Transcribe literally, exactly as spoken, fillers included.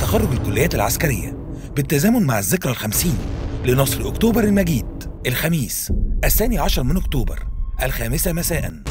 تخرج الكليات العسكرية بالتزامن مع الذكرى الخمسين لنصر أكتوبر المجيد، الخميس الثاني عشر من أكتوبر الخامسة مساءً.